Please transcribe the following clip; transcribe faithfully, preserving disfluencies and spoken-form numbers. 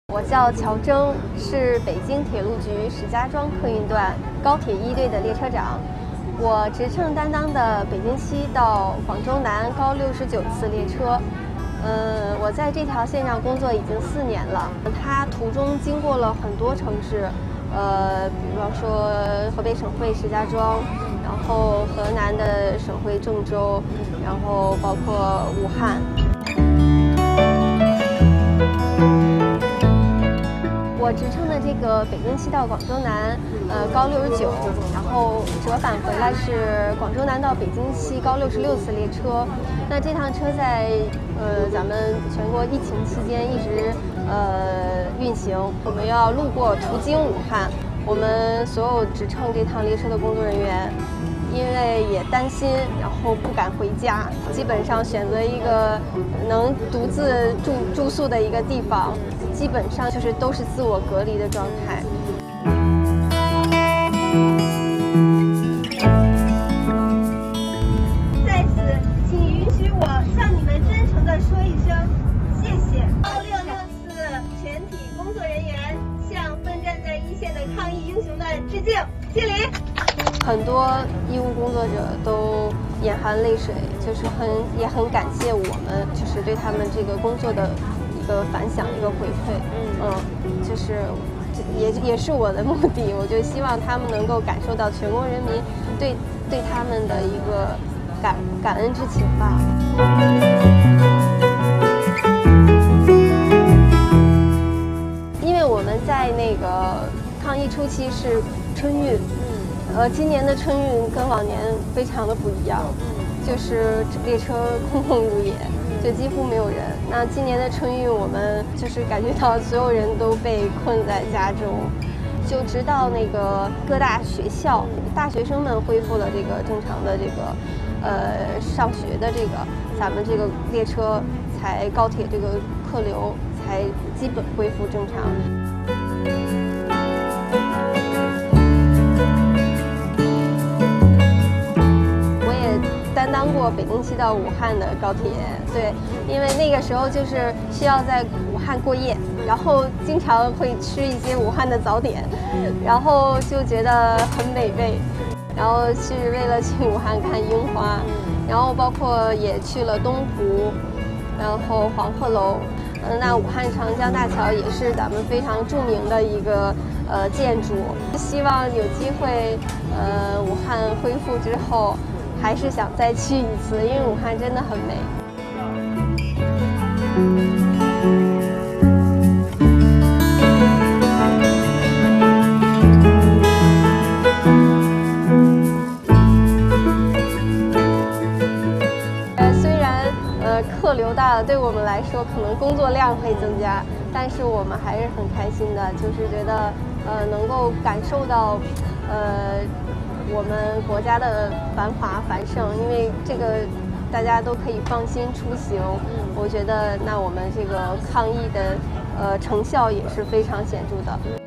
我叫乔征，是北京铁路局石家庄客运段高铁一队的列车长。我职称担当的北京西到广州南高六十九次列车。呃，我在这条线上工作已经四年了。它途中经过了很多城市，呃，比方说河北省会石家庄，然后河南的省会郑州，然后包括武汉。我职称的这个北京西到广州南，呃，高六十九，然后折返回来是广州南到北京西高六十六次列车。那这趟车在呃咱们全国疫情期间一直呃运行，我们要路过途经武汉。我们所有职乘这趟列车的工作人员，因为也担心，然后不敢回家，基本上选择一个能独自住住宿的一个地方。基本上就是都是自我隔离的状态。 在此，请允许我向你们真诚地说一声谢谢。高六六四全体工作人员向奋战在一线的抗疫英雄们致敬，敬礼。 很多医务工作者都眼含泪水，就是很也很感谢我们，就是对他们这个工作的一个反响，一个回馈。嗯，就是也也是我的目的，我就希望他们能够感受到全国人民对对他们的一个感感恩之情吧。因为我们在那个抗疫初期是春运。呃，今年的春运跟往年非常的不一样，就是列车空空如也，就几乎没有人。那今年的春运，我们就是感觉到所有人都被困在家中，就直到那个各大学校大学生们恢复了这个正常的这个呃上学的这个，咱们这个列车才高铁这个客流才基本恢复正常。担当过北京西到武汉的高铁，对，因为那个时候就是需要在武汉过夜，然后经常会吃一些武汉的早点，然后就觉得很美味，然后是为了去武汉看樱花，然后包括也去了东湖，然后黄鹤楼，嗯，那武汉长江大桥也是咱们非常著名的一个呃建筑，希望有机会，呃，武汉恢复之后。还是想再去一次，因为武汉真的很美。呃，虽然呃客流大了，对我们来说可能工作量会增加，但是我们还是很开心的，就是觉得呃能够感受到呃。我们国家的繁华繁盛，因为这个大家都可以放心出行，我觉得那我们这个抗疫的呃成效也是非常显著的。